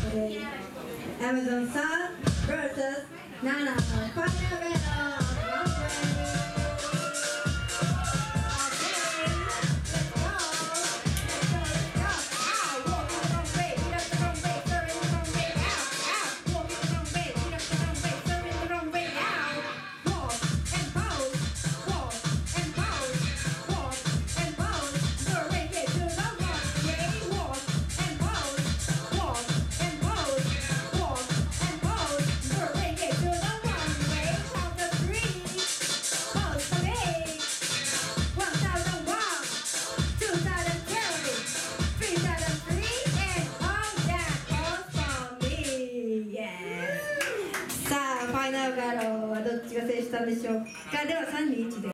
Amazon Sun vs Nana Final Battle.さあファイナルガローはどっちが制したんでしょうか。では3、2、1で